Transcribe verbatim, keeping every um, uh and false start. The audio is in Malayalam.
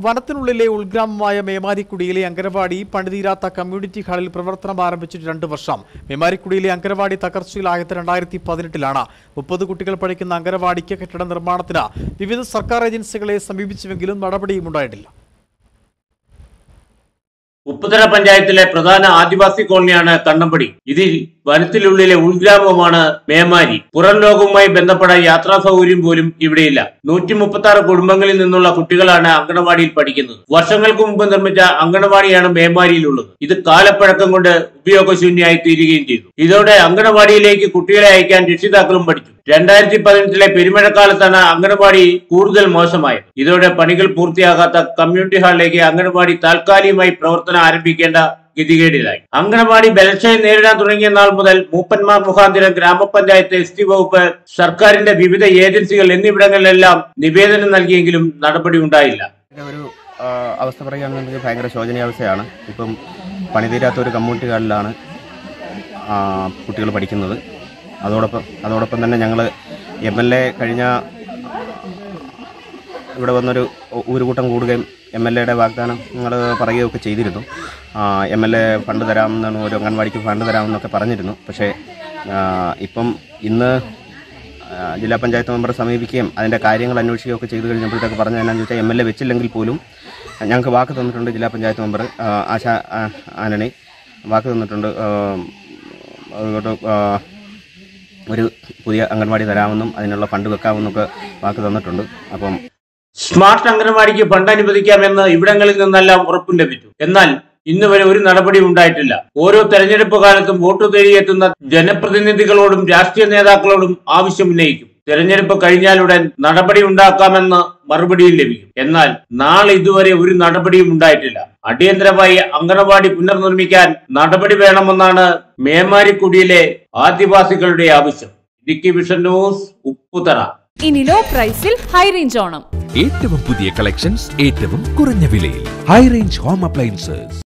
വനത്തിനുള്ളിലെ ഉൾഗ്രാമമായ മേമാരിക്കുടിയിലെ അങ്കനവാടി പണിതീരാത്ത കമ്മ്യൂണിറ്റി ഹാളിൽ പ്രവർത്തനം ആരംഭിച്ചിട്ട് രണ്ട് വർഷം. മേമാരിക്കുടിയിലെ അങ്കനവാടി തകർച്ചയിലായത് രണ്ടായിരത്തി പതിനെട്ടിലാണ്. മുപ്പത് കുട്ടികൾ പഠിക്കുന്ന അങ്കനവാടിക്ക് കെട്ടിട നിർമ്മാണത്തിന് വിവിധ സർക്കാർ ഏജൻസികളെ സമീപിച്ചുവെങ്കിലും നടപടിയും ഉണ്ടായിട്ടില്ല. ഉപ്പുതറ പഞ്ചായത്തിലെ പ്രധാന ആദിവാസി കോളനിയാണ് കണ്ണമ്പടി. ഇതിൽ വനത്തിനുള്ളിലെ ഉൾഗ്രാമമാണ് മേമാരി. പുറം ലോകവുമായി ബന്ധപ്പെട്ട യാത്രാ സൗകര്യം പോലും ഇവിടെയില്ല. നൂറ്റി മുപ്പത്തി ആറ് കുടുംബങ്ങളിൽ നിന്നുള്ള കുട്ടികളാണ് അങ്കണവാടിയിൽ പഠിക്കുന്നത്. വർഷങ്ങൾക്ക് മുമ്പ് നിർമ്മിച്ച അങ്കണവാടിയാണ് മേമാരിയിലുള്ളത്. ഇത് കാലപ്പഴക്കം കൊണ്ട് ഉപയോഗശൂന്യമായി തീരുകയും ചെയ്തു. ഇതോടെ അങ്കണവാടിയിലേക്ക് കുട്ടികളെ അയക്കാൻ രക്ഷിതാക്കളും പഠിച്ചു. രണ്ടായിരത്തി പതിനെട്ടിലെ പെരുമഴക്കാലത്താണ് അങ്കണവാടി കൂടുതൽ മോശമായത്. ഇതോടെ പണികൾ പൂർത്തിയാകാത്ത കമ്മ്യൂണിറ്റി ഹാളിലേക്ക് അങ്കണവാടി താൽക്കാലികമായി പ്രവർത്തനം ആരംഭിക്കേണ്ട ഗതികേടിലായി. അങ്കണവാടി ബലക്ഷയം നേരിടാൻ തുടങ്ങിയ നാൾ മുതൽ മൂപ്പന്മാർ മുഖാന്തരം ഗ്രാമപഞ്ചായത്ത്, എസ് ടി വകുപ്പ്, സർക്കാരിന്റെ വിവിധ ഏജൻസികൾ എന്നിവിടങ്ങളിലെല്ലാം നിവേദനം നൽകിയെങ്കിലും നടപടി ഉണ്ടായില്ല. ഒരു അവസ്ഥ പറയുകയാണെന്നുണ്ടെങ്കിൽ ഭയങ്കര ശോചനീയാവസ്ഥയാണ്. ഇപ്പം പണിതീരാത്ത ഒരു കമ്മ്യൂണിറ്റി ഹാളിലാണ് കുട്ടികൾ പഠിക്കുന്നത്. അതോടൊപ്പം അതോടൊപ്പം തന്നെ ഞങ്ങൾ എം എൽ എ കഴിഞ്ഞ ഇവിടെ വന്നൊരു ഊരുകൂട്ടം കൂടുകയും എം എൽ എയുടെ വാഗ്ദാനം ഞങ്ങൾ പറയുകയൊക്കെ ചെയ്തിരുന്നു. എം എൽ എ ഫണ്ട് തരാമെന്നാണ്, ഒരു അംഗൻവാടിക്ക് ഫണ്ട് തരാമെന്നൊക്കെ പറഞ്ഞിരുന്നു. പക്ഷേ ഇപ്പം ഇന്ന് ജില്ലാ പഞ്ചായത്ത് മെമ്പറെ സമീപിക്കുകയും അതിൻ്റെ കാര്യങ്ങൾ അന്വേഷിക്കുകയൊക്കെ ചെയ്തു കഴിഞ്ഞപ്പോഴത്തേക്ക് പറഞ്ഞത് എന്നാന്ന് ചോദിച്ചാൽ എം എൽ എ വെച്ചില്ലെങ്കിൽ പോലും ഞങ്ങൾക്ക് വാക്ക് തന്നിട്ടുണ്ട്. ജില്ലാ പഞ്ചായത്ത് മെമ്പർ ആശ ആന്റണി വാക്ക് തന്നിട്ടുണ്ട്. അതുകൊണ്ട് ഒരു പുതിയ അംഗൻവാടി തരാമെന്നും അതിനുള്ള ഫണ്ട് വെക്കാമെന്നൊക്കെ വാക്ക് തന്നിട്ടുണ്ട്. അപ്പം സ്മാർട്ട് അംഗൻവാടിക്ക് ഫണ്ട് അനുവദിക്കാമെന്ന് ഇവിടങ്ങളിൽ നിന്നെല്ലാം ഉറപ്പും ലഭിച്ചു. എന്നാൽ ഇന്ന് വരെ ഒരു നടപടി ഉണ്ടായിട്ടില്ല. ഓരോ തെരഞ്ഞെടുപ്പ് കാലത്തും വോട്ട് തേടിയെത്തുന്ന ജനപ്രതിനിധികളോടും രാഷ്ട്രീയ നേതാക്കളോടും ആവശ്യം ഉന്നയിക്കും. തെരഞ്ഞെടുപ്പ് കഴിഞ്ഞാലുടൻ നടപടി ഉണ്ടാക്കാമെന്ന് മറുപടിയും ലഭിക്കും. എന്നാൽ നാളെ ഇതുവരെ ഒരു നടപടിയും ഉണ്ടായിട്ടില്ല. അടിയന്തരമായി അംഗനവാടി പുനർനിർമ്മിക്കാൻ നടപടി വേണമെന്നാണ് മേമാരിക്കുടിയിലെ ആദിവാസികളുടെ ആവശ്യം. Idukki vision news, Upputhara. ഇനി ലോ പ്രൈസിൽ ഹൈ റേഞ്ച് ഓണം. ഏറ്റവും പുതിയ കളക്ഷൻസ് ഏറ്റവും കുറഞ്ഞ വിലയിൽ. High range home appliances.